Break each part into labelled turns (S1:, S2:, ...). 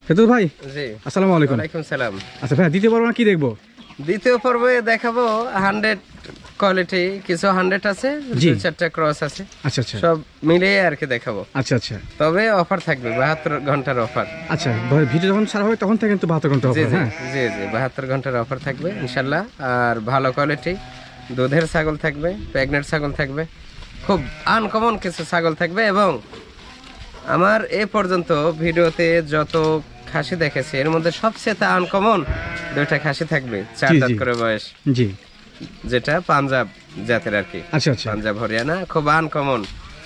S1: ফেরদৌস ভাই,
S2: জি
S1: আসসালামু আলাইকুম।
S2: ওয়ালাইকুম সালাম।
S1: আচ্ছা ভাই, দ্বিতীয় পর্ব কি দেখবো?
S2: দ্বিতীয় পর্বে দেখাবো 100 কোয়ালিটি, কিছু 100 আছে, 2-4টা ক্রস আছে।
S1: আচ্ছা আচ্ছা,
S2: সব মিলিয়ে আর কি দেখাবো।
S1: আচ্ছা আচ্ছা,
S2: তবে অফার থাকবে 72 ঘন্টার অফার।
S1: আচ্ছা ভাই, ভিডিও যখন ছাড়া হবে তখন থেকে কিন্তু 72 ঘন্টা হবে। হ্যাঁ
S2: জি জি, 72 ঘন্টার অফার থাকবে ইনশাল্লাহ। আর ভালো কোয়ালিটি দুধের ছাগল থাকবে, প্রেগনেন্ট ছাগল থাকবে, খুব আনকমন কিছু ছাগল থাকবে। এবং আমার এ পর্যন্ত ভিডিওতে যত খাসি দেখেছি এর মধ্যে সবচেয়ে আনকমন 2টা খাসি থাকবে, 4 দাঁত করে বয়স।
S1: জি,
S2: যেটা পাঞ্জাব জাতের আর কি।
S1: আচ্ছা আচ্ছা,
S2: পাঞ্জাব হরিয়ানা, খুব আনকমন।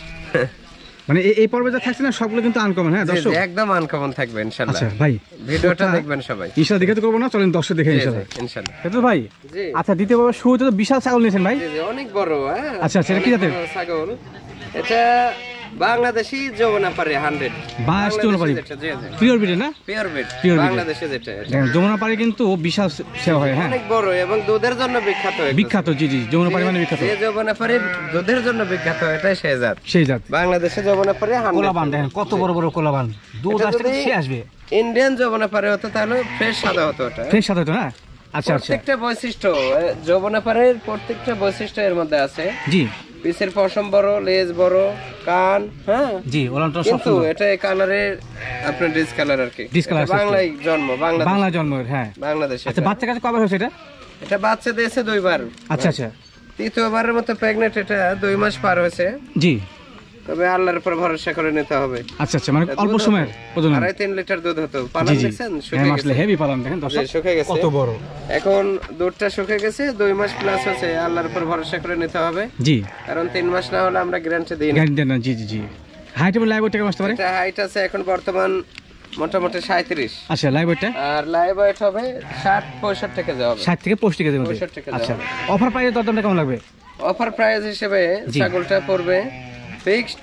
S1: মানে এই পর্বে যা থাকছে না সবগুলো কিন্তু আনকমন। হ্যাঁ দর্শক,
S2: একদম আনকমন থাকবে ইনশাআল্লাহ।
S1: আচ্ছা ভাই,
S2: ভিডিওটা দেখবেন সবাই
S1: ইনশাআল্লাহ। দেখে তো করবো না, চলেন দর্শক দেখে ইনশাআল্লাহ।
S2: ইনশাআল্লাহ।
S1: ফেরদৌস ভাই,
S2: জি
S1: আচ্ছা দ্বিতীয় পর্বে শুরুতে তো বিশাল ছাগল নিয়েছেন ভাই।
S2: জি জি, অনেক বড়। হ্যাঁ
S1: আচ্ছা আচ্ছা, এটা কি জাতের
S2: ছাগল? এটা বাংলাদেশি যমুনাপাড়ি 100।
S1: যমুনাপাড়ি পিওর ব্রিড না?
S2: পিওর ব্রিড বাংলাদেশে যেটা।
S1: যমুনাপাড়ি কিন্তু বিশাল সেবা হয়। হ্যাঁ
S2: অনেক বড় এবং দুধের জন্য বিখ্যাত।
S1: বিখ্যাত, জি জি, যমুনাপাড়ি মানে বিখ্যাত।
S2: যে যমুনাপাড়ি দুধের জন্য বিখ্যাত, এটাই সেই জাত।
S1: সেই জাত
S2: বাংলাদেশে যমুনাপাড়ি 100।
S1: কোলাবান দেখেন কত বড় বড় কোলাবান, দুধ আসলে সে আসবে।
S2: ইন্ডিয়ান যমুনাপাড়ি হতো তাহলে ফ্রেশ সাদা হতো এটা।
S1: ফ্রেশ সাদা হতো না? আচ্ছা আচ্ছা,
S2: প্রত্যেকটা বৈশিষ্ট্য যমুনাপাড়ির প্রত্যেকটা বৈশিষ্ট্য এর মধ্যে আছে।
S1: জি,
S2: পিছের পশম বড়, লেজ বড়, কান। হ্যাঁ
S1: জি, ওলানটা সব
S2: কিন্তু এটা এই কালারের আপনার ডিস কালার আর কি। বাংলায় জন্ম,
S1: বাংলা জন্ম। হ্যাঁ
S2: বাংলাদেশে।
S1: আচ্ছা, বাচ্চা কাছে কবে হয়েছে এটা?
S2: এটা বাচ্চা দিয়েছে 2 বার।
S1: আচ্ছা আচ্ছা,
S2: তৃতীয়বারের মতো প্রেগনেন্ট। এটা 2 মাস পার হয়েছে।
S1: জি,
S2: তবে আল্লাহর উপর ভরসা করে নিতে হবে।
S1: আচ্ছা আচ্ছা, মানে অল্প সময়ের প্রজনন।
S2: 2.5-3 লিটার দুধ হতো। পালন দেখছেন শুকিয়ে
S1: হ্যাঁ
S2: গেছে।
S1: আসলে হেভি পালন দেখেন দর্শক,
S2: শুকিয়ে গেছে
S1: কত বড়।
S2: এখন দুধটা শুকিয়ে গেছে, 2 মাস প্লাস হয়েছে। আল্লাহর উপর ভরসা করে নিতে হবে।
S1: জি,
S2: কারণ 3 মাস না হলে আমরা গ্যারান্টি দিই না।
S1: গ্যারান্টি দেন না। জি জি জি, হাইট এবং লাইভ ওয়েট কেমন আসতে পারে?
S2: এটা হাইট আছে এখন বর্তমান মোটামুটি 37।
S1: আচ্ছা, লাইভ ওয়েটটা?
S2: আর লাইভ ওয়েট হবে 60-65 কেজি হবে।
S1: 60 থেকে 65 কেজির মধ্যে।
S2: 65 কেজি
S1: আচ্ছা,
S2: হবে।
S1: অফার প্রাইসের দরদামটা কেমন লাগবে?
S2: অফার প্রাইস হিসেবে
S1: জি।
S2: ছাগলটা পড়বে ফিক্সড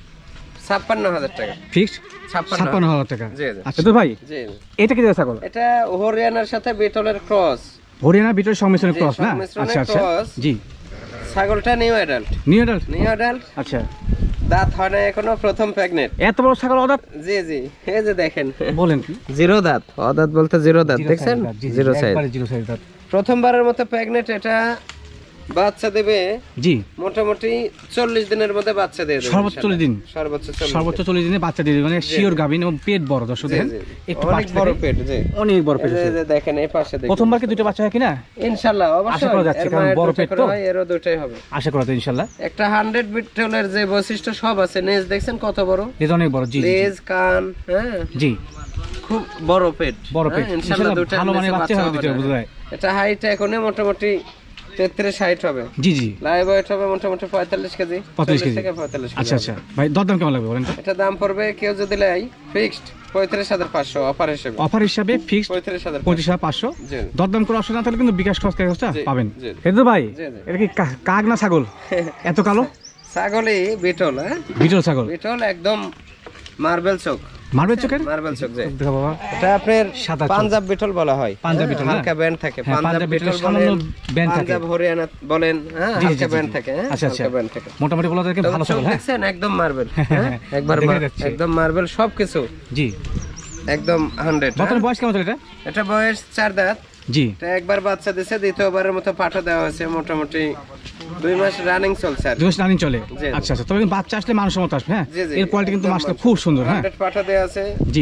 S2: 56,000 টাকা।
S1: ফিক্সড 56,000 টাকা।
S2: জি জি।
S1: আচ্ছা তো ভাই,
S2: জি
S1: এটা কি ছাগল?
S2: এটা হরিয়ানার সাথে বিটলের ক্রস।
S1: হরিয়ানা বিটল সংমিশ্রণ
S2: জি,
S1: ক্রস না?
S2: সংমিশ্রণের
S1: আচ্ছা আচ্ছা,
S2: cross।
S1: জি।
S2: ছাগলটা new adult.
S1: New adult?
S2: New adult,
S1: আচ্ছা,
S2: দাঁত হয় না এখনো, প্রথম প্রেগনেন্ট।
S1: এত বড় ছাগল অদাঁত?
S2: জি জি, এই যে দেখেন।
S1: বলেন কি?
S2: জিরো দাঁত, অদাঁত বলতে জিরো দাঁত, দেখছেন? জিরো সাইজ,
S1: জিরো সাইজ দাঁত।
S2: প্রথমবারের মতো প্রেগনেন্ট। এটা বাচ্চা দেবে
S1: জি,
S2: মোটামুটি 40 দিনের মধ্যে বাচ্চা দিয়ে দেবে।
S1: সর্বোচ্চ 40 দিন।
S2: সর্বোচ্চ
S1: 40 দিনে বাচ্চা দিয়ে দিবে, মানে শিওর গাভিন এবং পেট বড় দর্শক দেখেন। একটু
S2: অনেক বড় পেট। জি,
S1: অনেক বড় পেট।
S2: এই যে দেখেন এই পাশে দেখেন।
S1: প্রথমবার কি দুটো বাচ্চা হয় কিনা?
S2: ইনশাআল্লাহ
S1: আশা
S2: অবশ্যই
S1: করা যাচ্ছে, কারণ বড় পেট তো।
S2: এরও দুটোই হবে
S1: আশা করা যায় ইনশাআল্লাহ।
S2: একটা 100 বিটলের যে বৈশিষ্ট্য সব আছে। নেজ দেখছেন কত বড়?
S1: এটা অনেক বড়। জি জি
S2: লেজ, কান। হ্যাঁ
S1: জি,
S2: খুব বড় পেট।
S1: বড় পেট।
S2: ইনশাআল্লাহ দুটো
S1: ভালো মানে বাচ্চা হবে দুটো বোধহয়।
S2: এটা হাইট এখন মোটামুটি 33-60 হবে।
S1: জি জি,
S2: লাইভ ওয়েট হবে মোটামুটি 45 কেজি।
S1: 45 কেজি
S2: থেকে 45 কেজি।
S1: আচ্ছা আচ্ছা ভাই, দরদাম কেমন লাগবে বলেন তো?
S2: এটা দাম পড়বে কেউ যদি লাই ফিক্সড 35,500 অফার হিসেবে।
S1: অফার হিসাবে ফিক্সড
S2: 35,500।
S1: 35,500।
S2: জি
S1: দরদাম করে অপশন না থাকলে কিন্তু বিকাশ খরচা পাবেন।
S2: জি।
S1: কিন্তু ভাই,
S2: জি, জি।
S1: এটা কি কাক না ছাগল এত কালো?
S2: ছাগলই বিটল। হ্যাঁ
S1: বিটল ছাগল,
S2: বিটল একদম মার্বেল চোখ।
S1: মার্বেল চোখের?
S2: মার্বেল চোখ। জি,
S1: দেখো বাবা,
S2: এটা আপনার
S1: সাদা চোখ।
S2: পাঞ্জাব বিটল বলা হয়।
S1: পাঞ্জাব বিটল না?
S2: হালকা ব্যান্ড থাকে।
S1: হ্যাঁ,
S2: পাঞ্জাব বিটল
S1: সামান্য
S2: বলেন,
S1: ব্যান্ড থাকে।
S2: পাঞ্জাব হরিয়ানা বলেন। হ্যাঁ
S1: জি, জি,
S2: হালকা
S1: জি,
S2: ব্যান্ড
S1: জি।
S2: থাকে। হ্যাঁ
S1: আচ্ছা, আচ্ছা।
S2: হালকা ব্যান্ড থাকে।
S1: মোটামুটি বলা যায় ভালো ছাগল। হ্যাঁ
S2: দেখছেন একদম মার্বেল। একবার
S1: দেখা যাচ্ছে।
S2: একদম মার্বেল সবকিছু
S1: জি।
S2: একদম 100।
S1: বর্তমানে বয়স কেমন চলে এটা?
S2: এটা বয়স 4 দাঁত।
S1: জি,
S2: এটা একবার বাচ্চা দিছে, দ্বিতীয়বারের মতো পাঠা দেওয়া হয়েছে। মোটামুটি 2 মাস রানিং চলছে আর কি।
S1: 2 মাস রানিং চলে।
S2: জি, জি।
S1: আচ্ছা আচ্ছা, তবে কিন্তু বাচ্চা আসলে মানসম্মত আসবে। হ্যাঁ,
S2: জি, জি,
S1: এর কোয়ালিটি কিন্তু
S2: একদম
S1: মাসলে খুব সুন্দর। হ্যাঁ
S2: 100 পাঠা দেওয়া আছে।
S1: জি,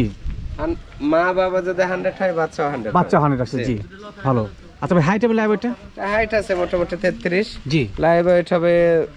S2: মা বাবা যদি 100 হয়, বাচ্চা 100।
S1: বাচ্চা 100 আসছে। জি, ভালো। আচ্ছা ভাই, হাইট এবং লাইভ ওয়েটটা?
S2: হাইট আছে মোটামুটি 33।
S1: জি,
S2: লাইভ ওয়েট হবে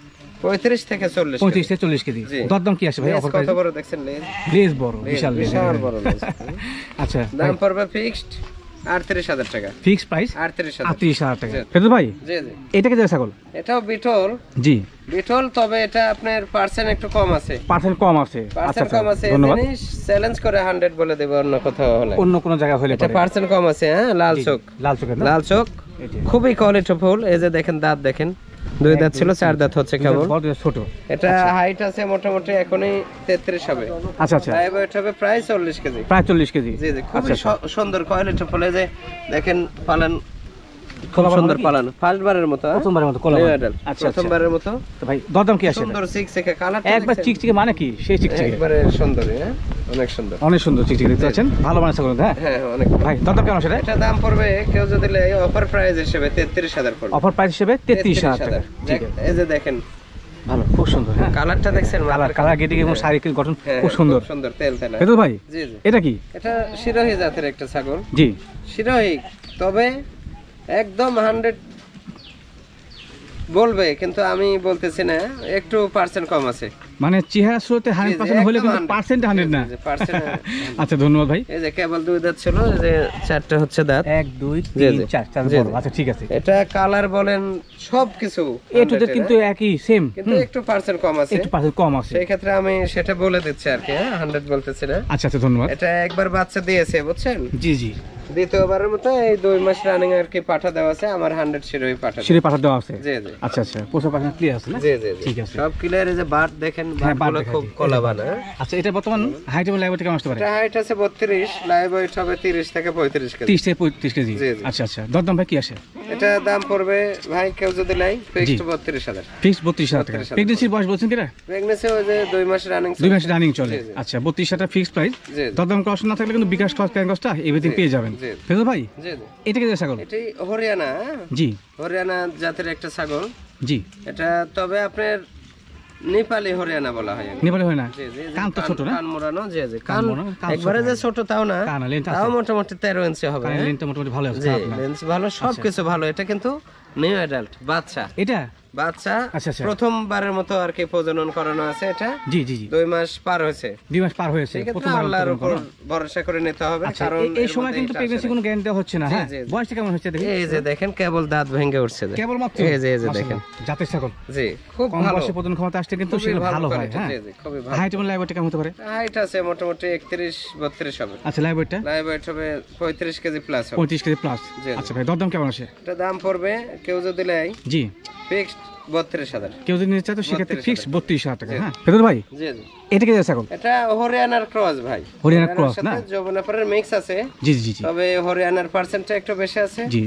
S2: 35 থেকে 40।
S1: 35 থেকে 40 কেজি।
S2: জি।
S1: দরদাম কি আসে ভাই?
S2: লেজ
S1: অফার
S2: কত
S1: প্রাইস?
S2: বড় দেখছেন? লেজ
S1: লেজ বড়, বিশাল লেজ।
S2: বিশাল বড় লেজ।
S1: আচ্ছা,
S2: দাম পড়বে ফিক্সড 38,000 টাকা।
S1: Fix price
S2: 38,000।
S1: 38,000 টাকা।
S2: জি।
S1: ফেরদৌস ভাই,
S2: জি জি,
S1: এটা কি ছাগল?
S2: এটাও বিটল।
S1: জি,
S2: বিটল, তবে এটা আপনার পার্সেন্ট একটু কম আছে।
S1: পার্সেন্ট কম আছে। আচ্ছা
S2: পার্সেন্ট
S1: আচ্ছা,
S2: কম আছে।
S1: ধন্যবাদ।
S2: জিনিস চ্যালেঞ্জ করে 100 বলে দেব অন্য কোথাও হলে।
S1: অন্য কোন জায়গা হলে
S2: এটা
S1: পারে।
S2: পার্সেন্ট কম আছে। হ্যাঁ লাল
S1: জি,
S2: চোখ।
S1: লাল চোখের না?
S2: লাল চোখ,
S1: এই যে।
S2: খুবই কোয়ালিটিফুল। এই যে দেখেন দাঁত দেখেন, 2 দাঁত ছিল, 4 দাঁত হচ্ছে কেবল।
S1: বড় ছোট।
S2: এটা হাইট আছে মোটামুটি এখনই 33 হবে।
S1: আচ্ছা আচ্ছা,
S2: লাইভ ওয়েট হবে প্রায় 40 কেজি।
S1: প্রায় 40 কেজি।
S2: জি জি, খুবই
S1: আচ্ছা,
S2: সুন্দর কোয়ালিটিফুল। এই যে দেখেন পালান, খুব
S1: কোলাবান
S2: সুন্দর
S1: নাকি?
S2: পালান। ফার্স্ট বারের মতো। হ্যাঁ?
S1: প্রথমবারের মতো কোলাবান।
S2: New adult,
S1: আচ্ছা,
S2: প্রথমবারের মতো।
S1: তো ভাই, দরদাম কি আসে?
S2: সুন্দর চিকচিকে কালার,
S1: একবার চিকচিকে মানে কি? সেই চিকচিকে
S2: একবারে সুন্দর। হ্যাঁ অনেক সুন্দর,
S1: অনেক সুন্দর চিকচিক দেখতে পাচ্ছেন, ভালো মানের ছাগল। হ্যাঁ
S2: হ্যাঁ অনেক।
S1: ভাই দরদাম কেমন সেটা?
S2: এটা দাম পড়বে কেউ যদি নেয় অফার প্রাইস হিসেবে 33,000 পড়বে।
S1: অফার প্রাইস হিসেবে 33,000 টাকা। ঠিক আছে,
S2: এই যে দেখেন
S1: ভালো, খুব সুন্দর। হ্যাঁ
S2: কালারটা দেখছেন,
S1: কালার গেটিং এবং শারীরিক গঠন খুব সুন্দর,
S2: সুন্দর তেল তেল।
S1: কিন্তু ভাই
S2: জি জি,
S1: এটা কি?
S2: এটা শিরোহী জাতের একটা ছাগল।
S1: জি
S2: শিরোহী, তবে একদম 100 বলবে, কিন্তু আমি বলতেছি না, একটু পার্সেন্ট কম আছে।
S1: মানে চেহারা শুরুতে 100% হলে কিন্তু পার্সেন্ট 100 না। আচ্ছা ধন্যবাদ ভাই।
S2: এই যে কেবল 2 দাঁত ছিল, এই যে 4টা হচ্ছে দাঁত,
S1: 1 2 3 4 4 বড়। আচ্ছা ঠিক আছে,
S2: এটা কালার বলেন সবকিছু
S1: এটুতে কিন্তু একই সেম,
S2: কিন্তু একটু পার্সেন্ট কম আছে,
S1: একটু পার্সেন্ট কম আছে।
S2: সেই ক্ষেত্রে আমি সেটা বলে দিচ্ছি আর কি, 100 বলতেছি না।
S1: আচ্ছা আচ্ছা ধন্যবাদ।
S2: এটা একবার বাচ্চা দিয়েছে বুঝছেন,
S1: জি জি,
S2: দ্বিতীয়বারের মতো এই 2 মাস রানিং আর কি পাঠা দেওয়া আছে, আমার 100 শিরোই পাঠা
S1: সিঁড়ি পাঠা দেওয়া আছে।
S2: জি জি,
S1: আচ্ছা আচ্ছা, 50% ক্লিয়ার আছে না?
S2: জি জি,
S1: ঠিক আছে,
S2: সব ক্লিয়ার। এই যে বাট দেখেন, বাটগুলো খুব কলাবানা।
S1: আচ্ছা এটা বর্তমান হাইট এবং লাইভ ওয়েট কেমন আসতে পারে?
S2: এটা হাইট আছে 32, লাইভ ওয়েট হবে 30 থেকে 35 কেজি।
S1: 30 থেকে 35 কেজি।
S2: জি, জি।
S1: আচ্ছা আচ্ছা, দরদাম ভাই কি আসে?
S2: এটা দাম পড়বে ভাই কেউ যদি লাই ফিক্সড 32,000।
S1: ফিক্স 32,000 টাকা। প্রেগন্যান্সির বয়স বলছেন কিনা?
S2: প্রেগন্যান্সি ওই যে 2 মাস রানিং,
S1: 2 মাস রানিং চলে। আচ্ছা 32,000 টাকা ফিক্স প্রাইস।
S2: জি।
S1: দরদাম কষ্ট না থাকলে কিন্তু বিকাশ খরচ ক্যাঙ্গসটা এভরিথিং পেয়ে যাবেন।
S2: জি।
S1: ফেরদৌস ভাই
S2: জি জি,
S1: এটা কি ছাগল?
S2: এটাই হরিয়ানা।
S1: জি
S2: হরিয়ানা জাতের একটা ছাগল।
S1: জি,
S2: এটা তবে আপনার নেপালি হরিয়ানা বলা হয়।
S1: নেপালি হয় না?
S2: জি জি,
S1: কান তো ছোট না?
S2: কান মোড়ানো। জি জি,
S1: কান
S2: কান
S1: মোড়ানো, কান
S2: একবারে
S1: ছোট
S2: যে ছোট তাও না,
S1: কান লেন্থ আছে,
S2: তাও মোটামুটি 13 ইঞ্চি হবে।
S1: কানের লেন্থটা মোটামুটি ভালো আছে,
S2: জি,
S1: খারাপ না।
S2: লেন্স ভালো, সবকিছু ভালো। এটা কিন্তু নিউ অ্যাডাল্ট বাচ্চা।
S1: এটা
S2: বাচ্চা
S1: আচ্ছা আচ্ছা,
S2: প্রথমবারের মতো আর কি প্রজনন করানো আছে। এটা
S1: জি জি জি,
S2: 2 মাস পার হয়েছে।
S1: 2 মাস পার হয়েছে,
S2: সেক্ষেত্রে
S1: প্রথমবার
S2: আল্লাহর উপর ভরসা করে নিতে হবে,
S1: আচ্ছা
S2: কারণ
S1: এই সময় কিন্তু প্রেগন্যান্সি কোনো গ্যারান্টি দেওয়া হচ্ছে না। হ্যাঁ
S2: জি, জি।
S1: বয়সটা কেমন হচ্ছে দেখি?
S2: এই যে দেখেন কেবল দাঁত ভেঙে উঠছে,
S1: কেবল মাত্র।
S2: এই যে দেখেন,
S1: জাতের ছাগল,
S2: জি খুব
S1: কম
S2: ভালো।
S1: বয়সে প্রজনন ক্ষমতা আসছে কিন্তু
S2: খুবই
S1: সেগুলো ভালো হয়।
S2: quality,
S1: হ্যাঁ
S2: জি, জি, খুবই ভালো।
S1: হাইট এবং লাইভ ওয়েট কেমন হতে পারে?
S2: হাইট আছে মোটামুটি 31-32 হবে।
S1: আচ্ছা লাইভ ওয়েটটা
S2: লাইভ ওয়েট হবে 35 কেজি প্লাস হবে।
S1: 35 কেজি প্লাস।
S2: জি।
S1: আচ্ছা ভাই দরদাম কেমন আসে?
S2: এটা দাম পড়বে কেউ যদি লাই
S1: জি,
S2: ফিক্সড 32,000।
S1: কেউ যদি নিতে চায় তো সেক্ষেত্রে
S2: 32,000
S1: ফিক্স 32,000 টাকা।
S2: জি।
S1: হ্যাঁ ফেরদৌস ভাই
S2: জি জি,
S1: এটা কি ছাগল?
S2: এটা হরিয়ানার ক্রস ভাই।
S1: হরিয়ানার ক্রস না?
S2: যমুনাপাড়ার মিক্স আছে।
S1: জি জি জি
S2: তবে হরিয়ানার পার্সেন্টটা একটু বেশি আছে।
S1: জি,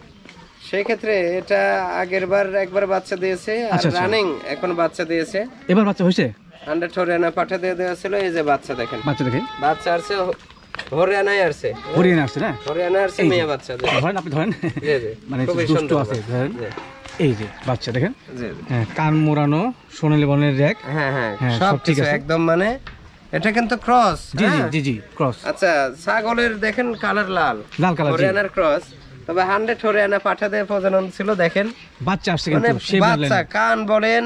S2: সেই ক্ষেত্রে এটা আগের বার একবার বাচ্চা দিয়েছে, আর
S1: আচ্ছা, আচ্ছা।
S2: রানিং এখন বাচ্চা দিয়েছে।
S1: এবার বাচ্চা হয়েছে?
S2: 100 হরিয়ানা পাঠা দিয়ে দেওয়া ছিল। এই যে বাচ্চা দেখেন,
S1: বাচ্চা দেখে
S2: বাচ্চা আসছে হরিয়ানায় আসছে,
S1: হরিয়ানা আসছে না?
S2: হরিয়ানা আসছে
S1: এই যে।
S2: মেয়ে বাচ্চা।
S1: ধরেন আপনি ধরেন,
S2: জি জি,
S1: মানে
S2: খুবই
S1: দুষ্ট
S2: সুন্দর
S1: আছে
S2: বাচ্চা।
S1: ধরেন,
S2: জি
S1: এই যে বাচ্চা দেখেন।
S2: জি,
S1: হ্যাঁ কান মোড়ানো, সোনালী বর্ণের র্যাক।
S2: হ্যাঁ হ্যাঁ,
S1: হ্যাঁ,
S2: সব
S1: সব ঠিক
S2: ঠিক
S1: আছে।
S2: একদম, মানে এটা কিন্তু ক্রস।
S1: জি জি জি জি, ক্রস
S2: আচ্ছা, ছাগলের দেখেন কালার লাল,
S1: লাল কালার। জি,
S2: হরিয়ানার ক্রস। তবে 100 হরিয়ানা পাঠা দিয়ে প্রজনন ছিল। দেখেন
S1: বাচ্চা আসছে
S2: মানে
S1: কিন্তু সেই বললেন
S2: বাচ্চা, কান বলেন,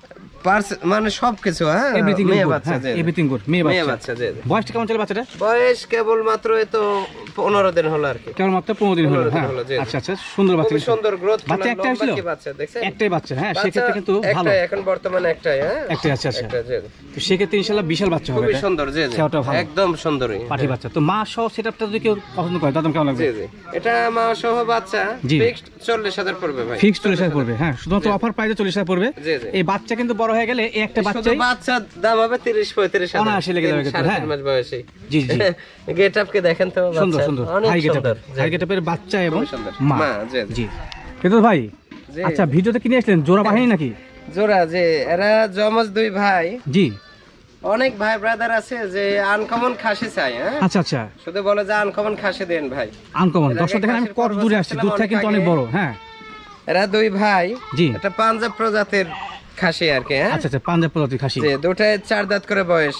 S2: মানে সবকিছু। হ্যাঁ,
S1: এভরিথিং
S2: মেয়ে
S1: গুড।
S2: বাচ্চা।
S1: হ্যাঁ
S2: জি, জি।
S1: এভরিথিং গুড, মেয়ে
S2: মেয়ে
S1: বাচ্চা।
S2: বাচ্চা। জি জি।
S1: বয়সটা কেমন চলে বাচ্চাটা?
S2: বয়স কেবল মাত্র এই তো 15 দিন হলো আর কি।
S1: কেবল মাত্র 15 দিন হলো।
S2: 15 দিন
S1: হ্যাঁ
S2: হলো, জি, জি।
S1: আচ্ছা আচ্ছা, সুন্দর বাচ্চা
S2: খুব
S1: কিন্তু।
S2: সুন্দর গ্রোথ।
S1: বাচ্চা একটাই ছিল?
S2: বাচ্চা দেখছেন,
S1: একটাই বাচ্চা। হ্যাঁ
S2: বাচ্চা
S1: সেক্ষেত্রে কিন্তু ভালো।
S2: একটাই, এখন বর্তমানে একটাই। হ্যাঁ
S1: একটাই। আচ্ছা আচ্ছা,
S2: একটা, জি, জি।
S1: তো সেক্ষেত্রে ইনশাআল্লাহ বিশাল বাচ্চা হবে।
S2: খুবই
S1: এটা
S2: সুন্দর। জি জি,
S1: খেয়ালটা ভালো।
S2: একদম সুন্দরী
S1: পাঠি বাচ্চা। তো মা সহ সেটআপটা যদি কেউ পছন্দ করে দাম কেমন লাগবে?
S2: জি জি, এটা মা সহ বাচ্চা
S1: জি।
S2: ফিক্সড 40,000 পড়বে ভাই।
S1: ফিক্স 40,000 পড়বে। হ্যাঁ শুধুমাত্র অফার প্রাইসে 40,000 পড়বে।
S2: জি জি,
S1: এই বাচ্চা কিন্তু বড় হয়ে গেলে এই একটা
S2: শুধু
S1: বাচ্চাই
S2: বাচ্চার দাম হবে 30-35,000।
S1: অনায়াসে লেগে যাবে কিন্তু, হ্যাঁ।
S2: 3 মাস বয়সে।
S1: জি জি,
S2: গেট আপকে দেখেন তো,
S1: সুন্দর
S2: বাচ্চা
S1: সুন্দর,
S2: অনেক
S1: হাই
S2: সুন্দর।
S1: গেটআপ,
S2: জি,
S1: হাই গেটআপের বাচ্চা এবং
S2: খুবই সুন্দর।
S1: মা।
S2: মা, জি জি।
S1: জি কিন্তু ভাই,
S2: জি।
S1: আচ্ছা ভিডিওতে কিনে আসলেন জোড়া বাহিনী নাকি?
S2: জোড়া, যে এরা জমজ 2 ভাই।
S1: জি,
S2: অনেক ভাই ব্রাদার আছে যে আনকমন খাসি চাই। হ্যাঁ,
S1: আচ্ছা আচ্ছা,
S2: শুধু বলে যে আনকমন খাসি দেন ভাই।
S1: আনকমন।
S2: এর
S1: দর্শক
S2: আগে
S1: দেখেন আমি
S2: খাসির
S1: কত
S2: পর্ব
S1: দূরে আসছি,
S2: ছিলাম
S1: দূরটা কিন্তু
S2: অনেক
S1: অনেক
S2: আগে।
S1: বড়। হ্যাঁ
S2: এরা 2 ভাই,
S1: জি,
S2: এটা পাঞ্জাব প্রজাতির খাসি আর কি। হ্যাঁ,
S1: আচ্ছা আচ্ছা, পাঞ্জাব প্রজাতির খাসি।
S2: যে দুটায় 4 দাঁত করে বয়স,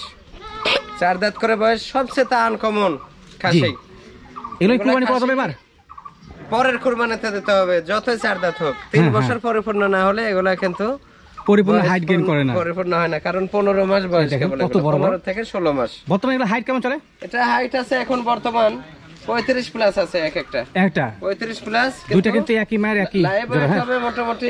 S2: 4 দাঁত করে বয়স, সবচেয়ে তা আনকমন খাসি।
S1: এগুলো কুরবানি করা যাবে এবার?
S2: পরের কুরবানিতে দিতে হবে, যতই 4 দাঁত হোক। 3 বছর পরিপূর্ণ না হলে এগুলা কিন্তু
S1: পরিপূর্ণ
S2: বয়স
S1: হাইট গেইন করে না,
S2: পরিপূর্ণ হয় না, কারণ 15 মাস বয়স।
S1: দেখেন
S2: কেবল
S1: কত বড় বড়।
S2: 15 থেকে 16 মাস।
S1: বর্তমানে এগুলো হাইট কেমন চলে?
S2: এটা হাইট আছে এখন বর্তমান 35 প্লাস আছে এক একটা।
S1: একটা
S2: 35 প্লাস,
S1: দুইটা কিন্তু একই মায়ের একই
S2: লাইভ
S1: জোড়া। হ্যাঁ
S2: হবে মোটামুটি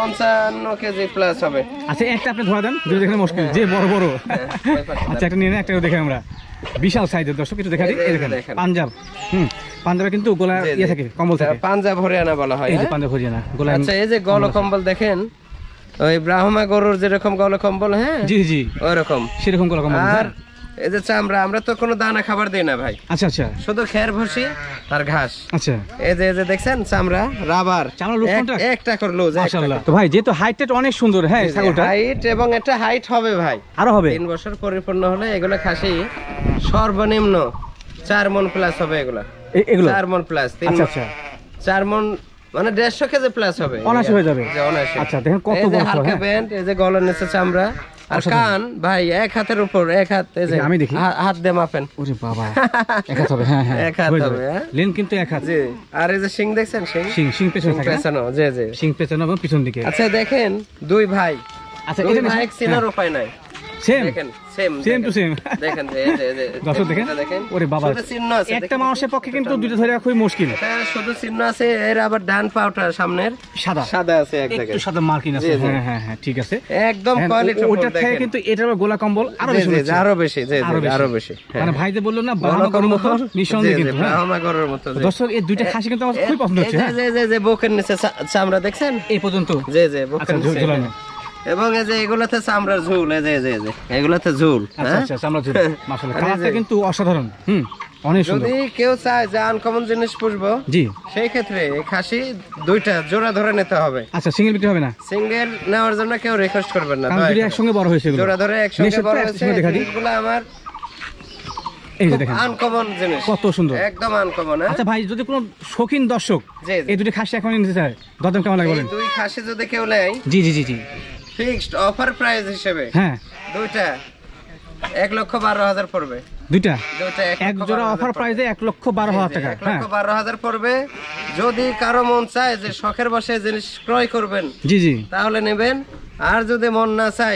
S2: 55 কেজি প্লাস হবে।
S1: আচ্ছা একটা আপনি ধরা দেন, দুটো দেখলে মুশকিল, যে বড় বড়। আচ্ছা একটা নিয়ে নেন, একটা দেখে আমরা। বিশাল সাইজের দর্শক, কিছু দেখা দিই। এই দেখেন পাঞ্জাব। পাঞ্জাবে কিন্তু গোলা ইয়ে থাকে, কম্বল থাকে।
S2: পাঞ্জাব হরিয়ানা বলা হয়।
S1: এই যে পাঞ্জাব হরিয়ানা গোলা।
S2: আচ্ছা, এই যে গল কম্বল দেখেন, ওই ব্রাহ্মা গরুর যেরকম গল কম্বল, হ্যাঁ
S1: জি জি
S2: ওই রকম।
S1: সেরকম গোলা কম্বল।
S2: আর এই যে চামড়া, আমরা তো কোনো দানা খাবার দেই না ভাই,
S1: আচ্ছা আচ্ছা
S2: শুধু খের ভুসি আর ঘাস।
S1: আচ্ছা,
S2: এই যে দেখছেন চামড়া রাবার,
S1: চামড়া লুজ কোনটা?
S2: একটা করে লুজ।
S1: মাশাআল্লাহ। তো ভাই যেহেতু হাইট অনেক সুন্দর, হ্যাঁ ছাগলটা
S2: হাইট, এবং এটা হাইট হবে ভাই,
S1: আরো হবে
S2: 3 বছর পরিপূর্ণ হলে এগুলো খাসি সর্বনিম্ন 4 মণ প্লাস হবে। এগুলো 4 মণ প্লাস।
S1: আচ্ছা আচ্ছা,
S2: 4 মণ মানে 150 কেজি প্লাস হবে,
S1: অনায়াসে হয়ে যাবে। আচ্ছা দেখেন কত বড়,
S2: হালকা প্যান্ট, এই যে গলার নিচে চামড়া আর কান ভাই এক হাতের উপর, এক হাত, এই যে
S1: আমি দেখি
S2: হাত দিয়ে মাপেন।
S1: ওরে বাবা, এক হাত হবে, হ্যাঁ হ্যাঁ
S2: এক হাত হবে।
S1: লেন কিন্তু এক হাত।
S2: জি, আর এই যে শিং দেখছেন,
S1: শিং পেছনে থাকে,
S2: পেছনে, জি জি
S1: শিং পেছনে এবং পিছন দিকে।
S2: আচ্ছা দেখেন দুই ভাই,
S1: আচ্ছা
S2: দুই ভাই চেনার উপায় নাই,
S1: সেম
S2: দেখেন সেম
S1: টু সেম।
S2: দেখেন
S1: দর্শক দেখেন, ওরে বাবা,
S2: চিহ্ন আছে,
S1: একটা মানুষের পক্ষে কিন্তু দুটো ধরে রাখা খুবই মুশকিল।
S2: এটা শুধু চিহ্ন আছে, এর আবার ডান পাউটা সামনের
S1: সাদা
S2: সাদা আছে, এক
S1: একটু
S2: জায়গায়
S1: সাদা মার্কিং আছে। হ্যাঁ হ্যাঁ হ্যাঁ, ঠিক আছে,
S2: একদম কোয়ালিটি।
S1: ওটা থেকে কিন্তু এটার গোলা কম্বল আরো বেশি হচ্ছে,
S2: আরো বেশি, জি আরো বেশি।
S1: মানে ভাই যে বললো না ব্রাহ্মা গরুর মতো নিঃসন্দেহে কিন্তু,
S2: ব্রাহ্মা গরুর মতো।
S1: দর্শক এই দুইটা খাসি কিন্তু আমার খুব পছন্দ হচ্ছে। হ্যাঁ,
S2: যে বুকের নিচে চামড়া দেখছেন
S1: এই পর্যন্ত,
S2: জি বুকের নিচে ঝুলানো, এবং এই যে এগুলাতে চামড়ার ঝুল, এই যে এগুলাতে ঝুল।
S1: আচ্ছা আচ্ছা, চামড়া ঝুল, মাশাআল্লাহ, কালারটা কিন্তু অসাধারণ। অনেক সুন্দর।
S2: যদি কেউ চায় যে আনকমন জিনিস পুষবো,
S1: জি,
S2: সেই ক্ষেত্রে এই খাসি দুইটা জোড়া ধরে নিতে হবে।
S1: আচ্ছা, সিঙ্গেল বিক্রি হবে না?
S2: সিঙ্গেল নেওয়ার জন্য কেউ রিকোয়েস্ট করবেন না,
S1: কারণ দুটো একসঙ্গে বড় হয়েছে,
S2: জোড়া ধরে একসঙ্গে বড় হয়েছে। এগুলো আমার
S1: এই যে দেখেন
S2: আনকমন জিনিস,
S1: কত সুন্দর,
S2: একদম আনকমন।
S1: আচ্ছা ভাই, যদি কোনো শৌখিন দর্শক এই দুটো খাসি এখন নিতে চায়, দরদাম কেমন লাগে বলেন?
S2: দুই খাসি যদি কেউ নেয়,
S1: জি জি জি জি,
S2: ফিক্সড অফার প্রাইস হিসেবে,
S1: হ্যাঁ,
S2: দুইটা 1,12,000 পড়বে।
S1: দুইটা এক
S2: 1,12,000
S1: জোড়া অফার প্রাইসে 1,12,000 টাকা।
S2: 1,12,000 পড়বে। যদি কারো মন চায় যে শখের বসে জিনিস ক্রয় করবেন,
S1: জি জি,
S2: তাহলে নেবেন। আর যদি মন না চায়,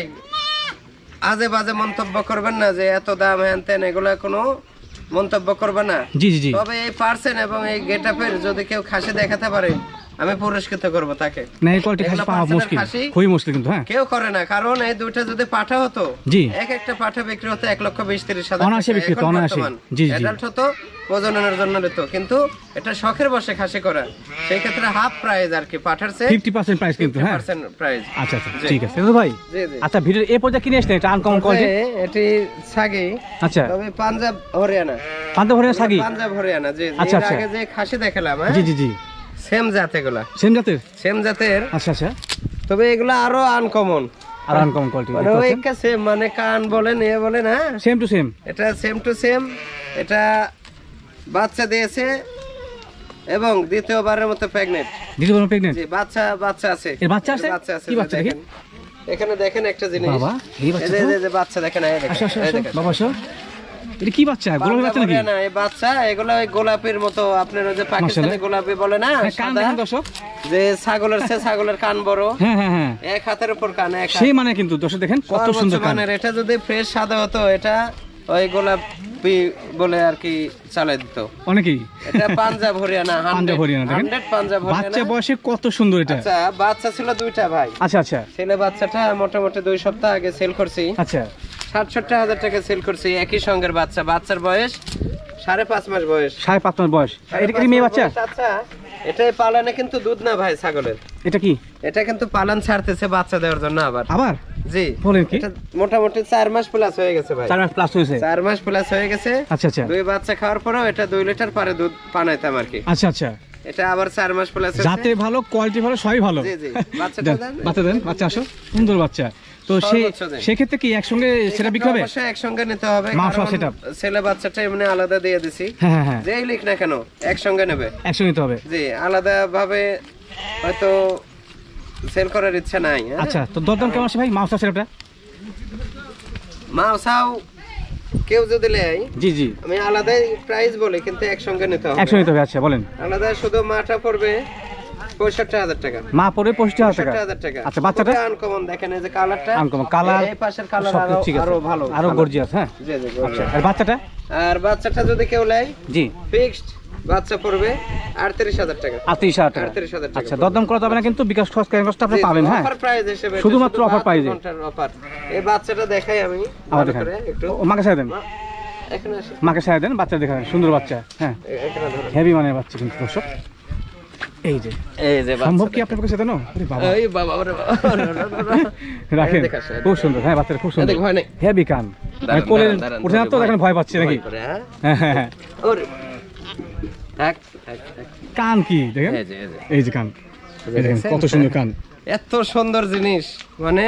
S2: আজে বাজে মন্তব্য করবেন না যে এত দাম হ্যান তেন, এগুলা কোনো মন্তব্য করবে না।
S1: জি জি জি,
S2: তবে এই পার্সেন্ট এবং এই গেটআপের যদি কেউ খাসি দেখাতে পারে, আমি পুরস্কৃত করব তাকে।
S1: না, এই কোয়ালিটি খাসি পাওয়া মুশকিল, খুবই মুশকিল কিন্তু। হ্যাঁ,
S2: কেউ করে না, কারণ এই দুইটা যদি পাঠা হতো,
S1: জি,
S2: এক একটা পাঠা বিক্রি হতো 1,20,000-30,000
S1: অনায়াসে বিক্রি হতো, অনায়াসে। জি জি,
S2: অ্যাডাল্ট হতো, প্রজননের জন্য নিত, কিন্তু এটা শখের বসে খাসি করা, সেই ক্ষেত্রে হাফ প্রাইস আর কি, পাঠার চেয়ে
S1: 50% প্রাইস কিন্তু। হ্যাঁ,
S2: 50% প্রাইস।
S1: আচ্ছা আচ্ছা, ঠিক আছে তো ভাই।
S2: জি জি,
S1: আচ্ছা, ভিডিও এই পর্যায়ে কিনে আসলেন, এটা আনকমন কোয়ালিটি,
S2: এটি ছাগি।
S1: আচ্ছা,
S2: তবে পাঞ্জাব হরিয়ানা,
S1: পাঞ্জাব হরিয়ানা ছাগি,
S2: পাঞ্জাব হরিয়ানা। জি,
S1: আচ্ছা
S2: এর
S1: আচ্ছা,
S2: আগে যে খাসি দেখালাম,
S1: জি জি জি,
S2: সেম জাত, এগুলা
S1: সেম জাতের,
S2: সেম জাতের।
S1: আচ্ছা আচ্ছা,
S2: তবে এগুলা আরো আনকমন,
S1: আর আনকমন কোয়ালিটি,
S2: মানে ওই সেম, মানে কান বলেন, এ বলেন, হ্যাঁ
S1: সেম টু সেম,
S2: এটা সেম টু সেম। এটা বাচ্চা দিয়েছে এবং দ্বিতীয়বারের মতো প্রেগন্যান্ট।
S1: দ্বিতীয়বার প্রেগন্যান্ট?
S2: জি, বাচ্চা আছে।
S1: এর বাচ্চা আছে?
S2: বাচ্চা আছে,
S1: কি বাচ্চা দেখেন?
S2: এখানে দেখেন একটা জিনিস,
S1: বাবা, এই বাচ্চা,
S2: এই যে বাচ্চা দেখেন, এই দেখেন,
S1: আসো আসো আসো বাবা, আসো। এটা কি বাচ্চা? গোলাপি বাচ্চা নাকি?
S2: না, এই বাচ্চা, এগুলো ওই গোলাপের মতো, আপনার ওই যে পাকিস্তানি গোলাপি বলে না,
S1: কান
S2: সাদা,
S1: দেখেন দর্শক,
S2: যে ছাগলের চেয়ে ছাগলের কান বড়।
S1: হ্যাঁ হ্যাঁ হ্যাঁ,
S2: এক হাতের উপর কান, এক হাত।
S1: সেই মানে কিন্তু দর্শক দেখেন কত সুন্দর কান।
S2: এটা যদি ফ্রেশ সাদা হতো, এটা ওই গোলাপি বলে আর কি চালাই দিত
S1: অনেকেই।
S2: এটা পাঞ্জাব হরিয়ানা,
S1: পাঞ্জাব হরিয়ানা দেখেন,
S2: 100 পাঞ্জাব হরিয়ানা।
S1: বাচ্চা বয়সে কত সুন্দর এটা।
S2: আচ্ছা, বাচ্চা ছিল দুইটা ভাই।
S1: আচ্ছা আচ্ছা,
S2: ছেলে বাচ্চাটা মোটামুটি 2 সপ্তাহ আগে সেল করছি।
S1: আচ্ছা,
S2: 60-70 টাকা সেল করছি, একই সঙ্গের বাচ্চা। বাচ্চার বয়স 5.5 মাস বয়স।
S1: 5.5 মাস বয়স। এটা কি মেয়ে বাচ্চা?
S2: আচ্ছা, এটাই পালানে কিন্তু দুধ না ভাই ছাগলের।
S1: এটা কি?
S2: এটা কিন্তু পালান ছাড়তেছে বাচ্চা দেওয়ার জন্য আবার।
S1: আবার?
S2: জি,
S1: বলেন কি?
S2: এটা মোটামুটি 4 মাস প্লাস হয়ে গেছে ভাই।
S1: 4 মাস প্লাস হয়েছে?
S2: 4 মাস প্লাস হয়ে গেছে।
S1: আচ্ছা আচ্ছা,
S2: 2 বাচ্চা খাওয়ার পরেও এটা 2 লিটার পারে দুধ পানাইতাম আর কি।
S1: আচ্ছা আচ্ছা,
S2: এটা আবার 4 মাস প্লাস হয়েছে।
S1: জাতে ভালো, কোয়ালিটি ভালো, সবই ভালো।
S2: জি জি, বাচ্চাটা দেন,
S1: বাচ্চা দেন, বাচ্চা আসো, সুন্দর বাচ্চা। তো সেক্ষেত্রে কি একসঙ্গে সেটা বিক্রি হবে?
S2: অবশ্যই একসঙ্গে নিতে হবে,
S1: মাংস
S2: কারণ
S1: সেটা
S2: ছেলে বাচ্চাটা এমনি আলাদা দিয়ে দিছি।
S1: হ্যাঁ হ্যাঁ,
S2: যেই লিখ না কেন একসঙ্গে নেবে,
S1: একসঙ্গে নিতে হবে।
S2: জি, আলাদা ভাবে হয়তো সেল করার ইচ্ছা নাই।
S1: আচ্ছা, তো দরদাম কেমন আছে ভাই মাংস সেটা?
S2: মাংসাও কেউ যদি নেয়,
S1: জি জি,
S2: আমি আলাদাই প্রাইস বলি, কিন্তু একসঙ্গে নিতে হবে।
S1: একসঙ্গে নিতে হবে। আচ্ছা বলেন।
S2: আলাদা শুধু মাটা পড়বে 65,000 টাকা,
S1: মা পড়বে 65,000 টাকা।
S2: 65,000 টাকা।
S1: আচ্ছা, বাচ্চাটা
S2: আনকমন দেখেন, এই যে কালারটা,
S1: আনকমন কালার,
S2: এই পাশের কালার
S1: ঠিক আছে,
S2: আরো ভালো,
S1: আরো গর্জিয়াস। হ্যাঁ,
S2: জি জি।
S1: আচ্ছা, আর বাচ্চাটা?
S2: আর বাচ্চাটা যদি কেউ নেয়,
S1: জি,
S2: ফিক্সড বাচ্চা পড়বে 38,000 টাকা।
S1: 38,000 টাকা।
S2: 38,000 টাকা।
S1: আচ্ছা, দরদাম করা যাবে না কিন্তু, বিকাশ খরচ ক্যানভাসটা আপনি পাবেন। হ্যাঁ,
S2: অফার প্রাইস হিসেবে,
S1: শুধুমাত্র অফার প্রাইসে।
S2: অফার। এই বাচ্চাটা দেখাই আমি
S1: আবার দেখেন,
S2: একটু
S1: মাকে সাইড দেন,
S2: এখানে আসি,
S1: মাকে সাইড দেন, বাচ্চা দেখাবেন, সুন্দর বাচ্চা। হ্যাঁ,
S2: এখানে ধরুন।
S1: হেভি মানের বাচ্চা কিন্তু দর্শক, এই যে
S2: এই যে
S1: সম্ভব কি আপনার কাছে জানো? আরে বাবা,
S2: এই বাবা ওরে বাবা
S1: রাখেন,
S2: দেখ আসে,
S1: খুব সুন্দর। হ্যাঁ, বাচ্চাটা খুব সুন্দর,
S2: দেখ ভয় নেই।
S1: হেভি কান।
S2: দাঁড়ান,
S1: কোলে
S2: দাঁড়ান,
S1: ওঠে না তো,
S2: ভয়-
S1: এখন ভয় পাচ্ছে নাকি?
S2: ভয় করে, হ্যাঁ?
S1: হ্যাঁ হ্যাঁ হ্যাঁ।
S2: ওরে থাক থাক থাক।
S1: কান কি দেখেন,
S2: এই যে, এই যে।
S1: এই যে কান,
S2: এই যে
S1: এই দেখেন
S2: দেখছেন?
S1: কত সুন্দর কান,
S2: এত সুন্দর জিনিস, মানে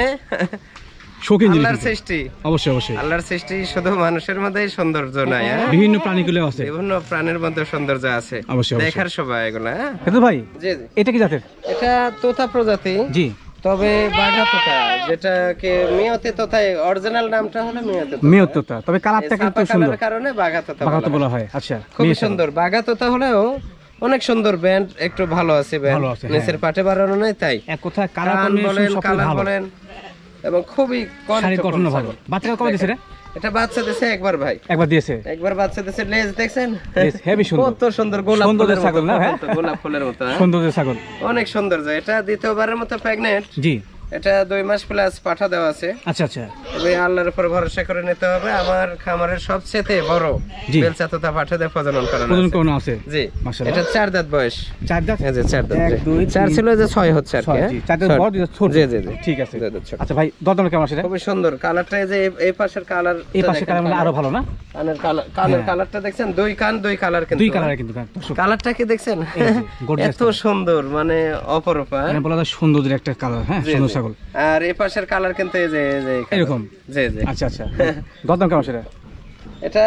S1: শৌখিন জিনিস
S2: আল্লাহর
S1: কিন্তু।
S2: সৃষ্টি,
S1: অবশ্যই অবশ্যই,
S2: আল্লাহর সৃষ্টি শুধু মানুষের মধ্যেই সৌন্দর্য নাই, হ্যাঁ?
S1: বিভিন্ন প্রাণীগুলো আছে।
S2: বিভিন্ন প্রাণীর মধ্যে সৌন্দর্য আছে,
S1: অবশ্যই, অবশ্যই।
S2: দেখার সবাই এগুলা, হ্যাঁ?
S1: কিন্তু ভাই
S2: জি জি।
S1: এটা কি জাতের?
S2: এটা তোতা প্রজাতি,
S1: জি,
S2: তবে বাঘা তোতা, যেটাকে মিয়তে তোতা, অরিজিনাল নামটা হলো মিয়তে তোতা।
S1: মেয়র তোতা, তবে কালারটা
S2: এই
S1: কিন্তু
S2: ছাপা
S1: সুন্দর,
S2: কালারের কারণে বাঘা তোতা
S1: বাঘা তো
S2: বলা
S1: বলা হয়। আচ্ছা,
S2: হয়। খুবই
S1: মেয়ে
S2: সুন্দর বাঘা তোতা হলেও অনেক সুন্দর, ব্যান্ড একটু ভালো আছে, ব্যান্ড
S1: ভালো আছে, হ্যাঁ।
S2: নিচের পাটে বাড়ানো নাই, তাই
S1: এক কথায় কালার
S2: কান বলেন, কালার
S1: ভালো,
S2: বলেন, এবং খুবই
S1: শারীরিক
S2: quality
S1: গঠনও ভালো।
S2: ছাগল।
S1: বাচ্চাটা কবে দিয়েছে রে?
S2: এটা বাচ্চা দিছে একবার ভাই,
S1: একবার দিয়েছে,
S2: একবার বাচ্চা দিছে, লেজ দেখছেন
S1: হেভি সুন্দর,
S2: কত সুন্দর, গোলাপ
S1: সৌন্দর্যের
S2: ফুলের
S1: ছাগল
S2: মতো,
S1: না, হ্যাঁ?
S2: গোলাপ ফুলের মতো, হ্যাঁ?
S1: সৌন্দর্যের ছাগল।
S2: অনেক সৌন্দর্য। এটা দ্বিতীয়বারের মতো প্রেগনেন্ট,
S1: জি,
S2: এটা 2 মাস প্লাস পাঠা দেওয়া আছে।
S1: আচ্ছা আচ্ছা,
S2: তবে আল্লাহর উপর ভরসা করে নিতে হবে। আমার খামারের সবচেয়ে বড়
S1: জি।
S2: বেলচা তোতা পাঠা দিয়ে প্রজনন করানো
S1: প্রজন
S2: আছে।
S1: কোন আছে?
S2: জি,
S1: মাশাআল্লাহ।
S2: এটা 4 দাঁত বয়স,
S1: 4 দাঁত,
S2: এই যে 4 দাঁত,
S1: 1
S2: জি।
S1: 2
S2: 4 ছিল, এই যে 6 হচ্ছে আর কি, হ্যাঁ?
S1: 4 দাঁত বড়, 2 দাঁত ছোট।
S2: জি জি জি,
S1: ঠিক আছে।
S2: 2 দাঁত ছোট।
S1: আচ্ছা ভাই, দরদাম কেমন আছে রে?
S2: খুবই সুন্দর কালারটা, এই যে এই পাশের কালার,
S1: এই পাশে কালার মানে আরো ভালো না?
S2: কানের কালার, কানের কালারটা দেখছেন, 2 কান 2 কালার, কিন্তু
S1: 2 কালারে কিন্তু দর্শক,
S2: কালারটা কি দেখছেন,
S1: এই যে, gorgeous
S2: এত সুন্দর, মানে অপরূপ, হ্যাঁ?
S1: মানে বলা যায় সৌন্দর্যের একটা কালার, হ্যাঁ,
S2: জি,
S1: সুন্দর
S2: জি।
S1: ছাগল
S2: আর এই পাশের কালার কিন্তু এই যে এই
S1: এরকম।
S2: জি জি।
S1: আচ্ছা আচ্ছা, দরদাম কেমন আছে রে?
S2: এটা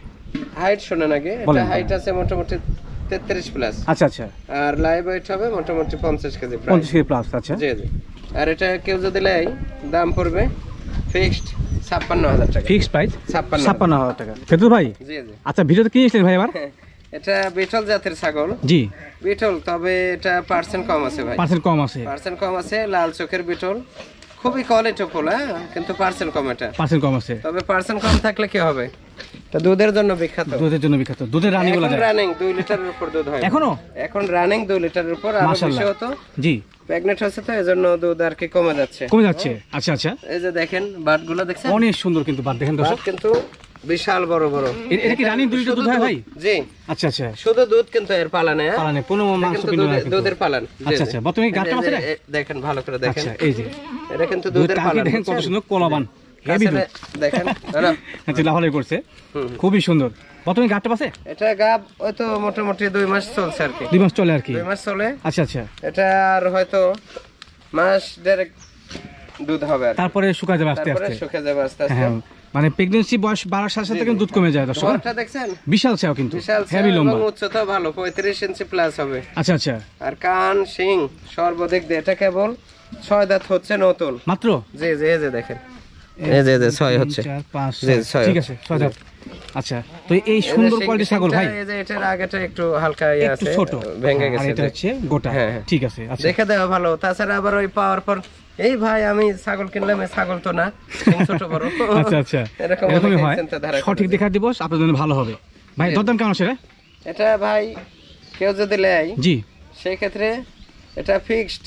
S2: হাইট শোনেন আগে, এটা
S1: বলেন।
S2: হাইট আছে মোটামুটি 33 প্লাস,
S1: আচ্ছা আচ্ছা,
S2: আর লাইভ ওয়েট হবে মোটামুটি 50 কেজি প্রায়।
S1: 50 কেজি প্লাস। আচ্ছা,
S2: জি জি। আর এটা কেউ যদি নেয়, দাম পড়বে ফিক্সড 56,000 টাকা।
S1: ফিক্স প্রাইস
S2: 56,000
S1: 56,000 টাকা। ফেরদৌস ভাই,
S2: জি জি।
S1: আচ্ছা ভিডিওতে কি নিয়েছিলেন ভাই এবার?
S2: এটা বিটল জাতের ছাগল,
S1: জি,
S2: বিটল, তবে এটা পার্সেন্ট কম আছে ভাই,
S1: পার্সেন্ট কম আছে,
S2: পার্সেন্ট কম আছে, লাল চোখের বিটল, খুবই কোয়ালিটি ফুল, হ্যাঁ, কিন্তু পার্সেন্ট কম এটা।
S1: পার্সেন্ট কম আছে।
S2: তবে পার্সেন্ট কম থাকলে কি হবে, এটা দুধের জন্য বিখ্যাত,
S1: দুধের জন্য বিখ্যাত, দুধের রানী বলা যায়।
S2: রানিং 2 লিটারের উপর দুধ হয়
S1: এখনো?
S2: এখন রানিং 2 লিটারের উপর, আরো বেশি
S1: মাশাআল্লাহ।
S2: হতো,
S1: জি,
S2: প্রেগনেন্ট হচ্ছে তো এজন্য দুধ আর কি কমে যাচ্ছে।
S1: কমে যাচ্ছে। আচ্ছা আচ্ছা,
S2: এই যে দেখেন বাটগুলো দেখছেন,
S1: অনেক সুন্দর কিন্তু বাদ, দেখেন দর্শক।
S2: বাট কিন্তু বিশাল বড় বড়।
S1: এটা কি রানী 2 লিটার দুধ হয় ভাই?
S2: জি,
S1: আচ্ছা আচ্ছা,
S2: শুধু দুধ কিন্তু এর পালানে, হ্যাঁ?
S1: পালানে কোনো
S2: এটা
S1: মাংস
S2: কিন্তু
S1: কিনে না কিন্তু।
S2: দুধের পালান। জি,
S1: আচ্ছা
S2: জি।
S1: আচ্ছা, বর্তমানে
S2: এই যে-
S1: গাঁটটা আছে রে?
S2: দেখেন ভালো করে দেখেন,
S1: আচ্ছা, এই যে
S2: এটা কিন্তু
S1: দুধের
S2: দুধের
S1: টাকি
S2: পালান,
S1: দেখেন কত
S2: বুঝছেন?
S1: সুন্দর, কোলাবান, হেভি দুধ।
S2: আসলে দেখেন, না,
S1: আচ্ছা, লাভালাই করছে,
S2: হুম।
S1: খুবই সুন্দর। বর্তমানে গাঁটটা আছে?
S2: এটা গাব ওই তো মোটামুটি 2 মাস চলছে আর কি,
S1: 2 মাস চলে আর কি।
S2: 2 মাস চলে।
S1: আচ্ছা আচ্ছা,
S2: এটা আর হয়তো মাস দেড়েক দুধ হবে আর কি।
S1: তারপরে শুকায় যাবে আস্তে
S2: তারপরে
S1: আস্তে।
S2: শুকে যাবে আস্তে আস্তে।
S1: হ্যাঁ, মানে প্রেগন্যান্সি বয়স বাড়ার সাথে সাথে কিন্তু দুধ কমে যায় দর্শক।
S2: গলাটা দেখছেন,
S1: বিশাল ছাও কিন্তু,
S2: বিশাল
S1: হেভি লম্বা।
S2: এবং উচ্চতা ভালো, 35 ইঞ্চি প্লাস হবে।
S1: আচ্ছা আচ্ছা,
S2: আর কান শিং সর্বদিক দিয়ে, এটা কেবল 6 দাঁত হচ্ছে নতুন।
S1: মাত্র
S2: জি জি, এই যে দেখেন, এই যে 6 হচ্ছে।
S1: 4 5
S2: জি, 6
S1: ঠিক আছে, 6 দাঁত। আচ্ছা, তো এই সুন্দর কোয়ালিটি ছাগল ভাই,
S2: এই যে এটার আগেটা একটু হালকা
S1: একটু
S2: আছে,
S1: ছোট
S2: ভেঙে
S1: আর
S2: গেছে,
S1: এটা হচ্ছে গোটা।
S2: হ্যাঁ, হ্যাঁ।
S1: ঠিক আছে, আচ্ছা।
S2: দেখে দেওয়া ভালো। তাছাড়া আবার ওই পাওয়ার পর এই ভাই আমি ছাগল কিনলাম, এই ছাগল তো না, শিং ছোট বড়।
S1: আচ্ছা আচ্ছা,
S2: এরকম
S1: এরকমই
S2: অনেকে
S1: হয়।
S2: চিন্তাধারা করে।
S1: সঠিক দেখা দিব, আপনাদের জন্য ভালো হবে। ভাই দরদাম কেমন আছে রে?
S2: এটা ভাই কেউ যদি নেয়,
S1: জি,
S2: সেই ক্ষেত্রে এটা ফিক্সড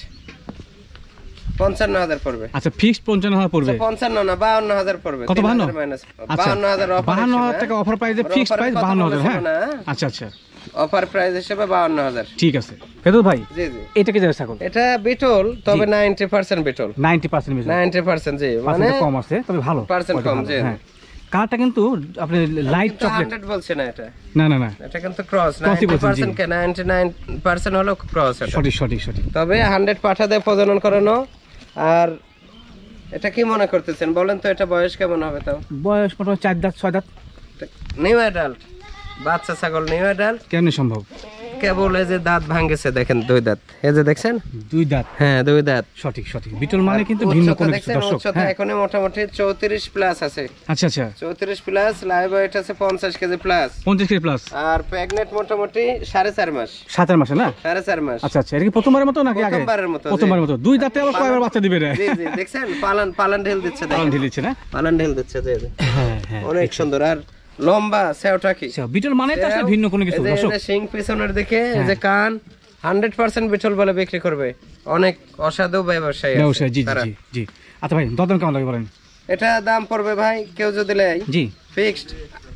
S2: 55,000 পড়বে।
S1: আচ্ছা, ফিক্সড 55,000 পড়বে।
S2: 55 না 52,000 পড়বে।
S1: কত 52?
S2: 3,000 মাইনাস
S1: আচ্ছা,
S2: 52,000 অফার,
S1: 52,000 টাকা অফার প্রাইসে, ফিক্সড প্রাইস 52,000। হ্যাঁ,
S2: না,
S1: আচ্ছা আচ্ছা,
S2: অফার প্রাইস হিসেবে 52,000।
S1: ঠিক আছে। ফেরদৌস ভাই,
S2: জি জি।
S1: এটা কি যাবে ছাগল?
S2: এটা বিটল, তবে 90% বিটল,
S1: 90% মিলে
S2: 90%। জি, মানে
S1: পার্সেন্ট কম আছে, তবে ভালো,
S2: পার্সেন্ট
S1: কোয়ালিটি
S2: কম,
S1: ভালো,
S2: জি।
S1: হ্যাঁ। কালারটা কিন্তু আপনি লাইট
S2: কিন্তু
S1: চকলেট,
S2: 100 বলছে না এটা,
S1: না না না,
S2: এটা কিন্তু ক্রস।
S1: Cross-ই বলছেন, জি।
S2: 90% কে 99% হলো ক্রস এটা।
S1: সঠিক সঠিক সঠিক।
S2: তবে 100 পাঠা দিয়ে প্রজনন করানো। আর এটা কি মনে করতেছেন বলেন তো, এটা বয়স কেমন হবে তাও?
S1: বয়স মোটামুটি 4 দাঁত 6 দাঁত।
S2: নিউ অ্যাডাল্ট বাচ্চা ছাগল, নিউ অ্যাডাল্ট,
S1: কেমনে সম্ভব?
S2: কেবল এই যে দাঁত ভাঙেছে দেখেন, 2 দাঁত, এই যে দেখছেন,
S1: 2 দাঁত,
S2: হ্যাঁ 2 দাঁত।
S1: সঠিক সঠিক। বিটল মানে কিন্তু ভিন্ন
S2: উচ্চতা
S1: কোনো কিছু
S2: দেখছেন,
S1: দর্শক।
S2: উচ্চতা
S1: হ্যাঁ,
S2: এখনই মোটামুটি 34 প্লাস আছে,
S1: আচ্ছা আচ্ছা,
S2: 34 প্লাস, লাইভ ওয়েট আছে 50 কেজি প্লাস।
S1: 50 KG plus.
S2: আর প্রেগনেন্ট মোটামুটি 4.5 মাস,
S1: 7 মাসে না?
S2: 4.5 মাস।
S1: আচ্ছা আচ্ছা, এটা কি প্রথমবারের মতো নাকি আগে?
S2: প্রথমবারের মতো, জি।
S1: প্রথমবারের মতো। 2 দাঁতে আবার কয়বার বাচ্চা দিবে রে?
S2: জি জি, দেখছেন পালান ঢেল দিচ্ছে,
S1: পালন
S2: দেখেন
S1: ঢিলিচ্ছে না?
S2: পালান ঢেল দিচ্ছে, জি জি।
S1: হ্যাঁ হ্যাঁ,
S2: অনেক সুন্দর। আর লম্বা সেওটা কি,
S1: আচ্ছা, বিটল মানে তো আসলে ভিন্ন কোনো কিছু
S2: এই যে-
S1: দর্শক।
S2: এই যে শিং পিছনের দিকে, এই যে কান, 100% বিটল বলে বিক্রি করবে অনেক অসাধু ব্যবসায়ী আছে
S1: ব্যবসায়, জি জি
S2: তারা।
S1: জি জি। আচ্ছা ভাই, দরদাম কেমন লাগে বলেন?
S2: এটা দাম পড়বে ভাই, কেউ যদি নেয়
S1: জি,
S2: ফিক্সড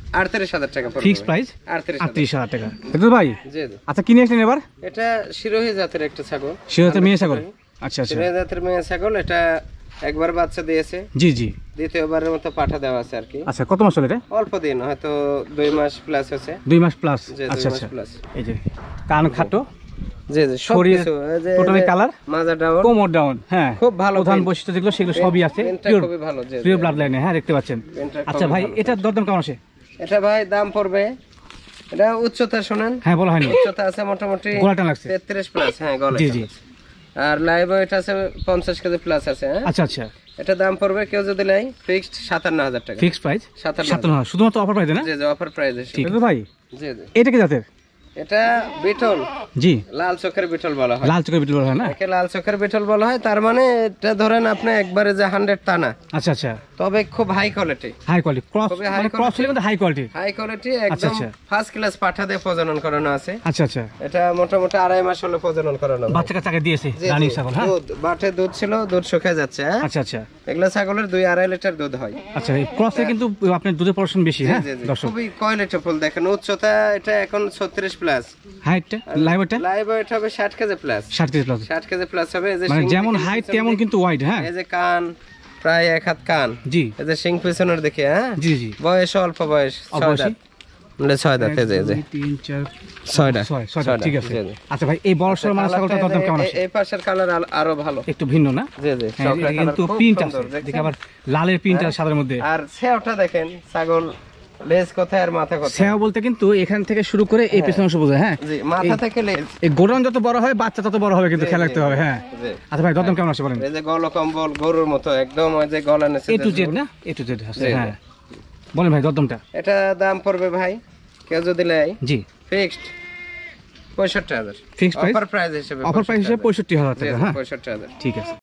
S2: 38,000 টাকা পড়বে
S1: ফিক্স প্রাইস
S2: 38,000
S1: 38,000 টাকা। তো ভাই
S2: জি জি।
S1: আচ্ছা কিনে আসলেন এবার?
S2: এটা শিরোহী জাতের একটা ছাগল,
S1: সেটা মেয়ে ছাগল। আচ্ছা আচ্ছা,
S2: শিরোহী জাতের মেয়ে ছাগল। এটা একবার বাচ্চা দিয়েছে,
S1: জি জি।
S2: দ্বিতীয়বারের মতো পাঠা দেওয়া আছে আর কি।
S1: আচ্ছা কত মাস হলো এটা?
S2: অল্প দিন, হয়তো 2 মাস প্লাস হচ্ছে।
S1: 2 মাস প্লাস।
S2: জি, 2
S1: আচ্ছা
S2: মাস
S1: আচ্ছা,
S2: প্লাস।
S1: এই যে কান খাটো,
S2: জি জি, সব
S1: শরীর
S2: কিছু, এই যে
S1: টোটালি কালার,
S2: মাজা ডাউন,
S1: কোমর ডাউন, হ্যাঁ
S2: খুব ভালো
S1: প্রধান
S2: print।
S1: বৈশিষ্ট্য যেগুলো সেগুলো সবই আছে,
S2: প্রিন্টটা
S1: পিওর
S2: খুবই ভালো। জি জি।
S1: পিওর ব্লাড লাইনে, হ্যাঁ দেখতে পাচ্ছেন।
S2: প্রিন্টটা
S1: আচ্ছা
S2: খুবই
S1: ভাই
S2: ভালো।
S1: এটার দরদাম কেমন আছে?
S2: এটা ভাই দাম পড়বে, এটা উচ্চতা শোনেন,
S1: হ্যাঁ বলা হয়নি,
S2: উচ্চতা আছে মোটামুটি
S1: গলাটা লাগছে।
S2: 33 প্লাস, হ্যাঁ গলা।
S1: জি জি।
S2: আর লাইভ ওয়েট আছে 50 কেজি প্লাস আছে, হ্যাঁ।
S1: আচ্ছা আচ্ছা,
S2: এটা দাম পড়বে কেউ যদি লাই ফিক্সড 57,000 টাকা।
S1: ফিক্স প্রাইস
S2: 57,000,
S1: শুধুমাত্র অফার প্রাইস না?
S2: জি জি, অফার প্রাইস
S1: ঠিক
S2: হিসেবে।
S1: আছে ভাই,
S2: জি জি।
S1: এটা কি জাতের?
S2: এটা বিটল,
S1: জি,
S2: লাল চোখের বিটল বলা হয়।
S1: লাল চোখের বিটল বলা হয় না?
S2: একে লাল চোখের বিটল বলা হয়, তার মানে এটা ধরেন আপনি একবারে যে 100 তা না,
S1: আচ্ছা আচ্ছা,
S2: তবে খুব high quality.
S1: High quality cross,
S2: খুবই high
S1: মানে ক্রস হলে কিন্তু হাই কোয়ালিটি।
S2: হাই কোয়ালিটি,
S1: আচ্ছা,
S2: একদম
S1: আচ্ছা।
S2: ফার্স্ট ক্লাস পাঠা দিয়ে প্রজনন করানো আছে।
S1: আচ্ছা আচ্ছা,
S2: এটা মোটামুটি 2.5 মাস হলো প্রজনন করানো।
S1: বাচ্চা কাচ্চাকে দিয়েছে
S2: জি,
S1: রানী
S2: জি,
S1: ছাগল, হ্যাঁ।
S2: দুধ বাটে দুধ ছিল, দুধ শুকিয়ে যাচ্ছে, হ্যাঁ।
S1: আচ্ছা আচ্ছা,
S2: এগুলা ছাগলের 2-2.5 লিটার দুধ হয়।
S1: আচ্ছা এই ক্রসে কিন্তু আপনার দুধের পোরশন বেশি, হ্যাঁ
S2: জি, জি,
S1: দর্শক।
S2: খুবই কোয়ালিটি ফুল। দেখেন উচ্চতা, এটা এখন 36 প্লাস,
S1: হাইটটা লাইভটা
S2: লাইভ ওয়েট হবে 60 KG plus,
S1: 60 KG plus,
S2: 60 KG plus হবে। এই যে
S1: মানে
S2: শিং
S1: যেমন
S2: দেখেন
S1: হাইট
S2: পিছনের
S1: তেমন
S2: দিকে,
S1: কিন্তু ওয়াইড, হ্যাঁ।
S2: এই যে কান প্রায় 1 হাত কান,
S1: জি
S2: এই যে শিং পিছনের দিকে, হ্যাঁ।
S1: জি জি,
S2: বয়স অল্প, বয়স 6
S1: অবশ্যই।
S2: দাঁত, মানে 6 দাঁত, এই যে
S1: 3 4
S2: 6 দাঁত,
S1: 6 ঠিক আছে।
S2: জি, জি।
S1: আচ্ছা ভাই এই বড় সর মানে ছাগলটার দরদাম কেমন আছে?
S2: এই পাশের কালার আরো ভালো,
S1: একটু ভিন্ন না?
S2: জি জি,
S1: হ্যাঁ,
S2: চকলেট
S1: এটা কিন্তু
S2: কালার, খুব
S1: প্রিন্ট আছে,
S2: সুন্দর,
S1: দেখি
S2: দেখছেন?
S1: আবার লালের প্রিন্ট আছে সাদার মধ্যে।
S2: আর সেওটা দেখেন, ছাগল লেজ কোথায় আর মাথা কোথায়।
S1: সেও বলতে কিন্তু এখান থেকে শুরু করে এই পেছনে অংশ বোঝায়, হ্যাঁ।
S2: জি, মাথা থেকে লেজ।
S1: এই গোডাউন যত বড় হয় বাচ্চা তত বড় হবে, কিন্তু
S2: জি,
S1: খেয়াল
S2: জি,
S1: রাখতে হবে, হ্যাঁ।
S2: জি।
S1: আচ্ছা ভাই দরদাম কেমন আছে বলেন?
S2: এই যে গলা কম্বল গরুর মতো একদম, ওই যে গলা নেছে,
S1: এ টু জেড না? এ টু জেড আছে,
S2: জি, জি।
S1: হ্যাঁ। বলেন ভাই দরদামটা।
S2: এটা দাম পড়বে ভাই কেউ যদি লেয়
S1: জি,
S2: fixed 65,000,
S1: fixed price,
S2: offer price হিসেবে,
S1: অফার প্রাইস হিসেবে 65,000 টাকা, হ্যাঁ
S2: 65,000।
S1: ঠিক আছে।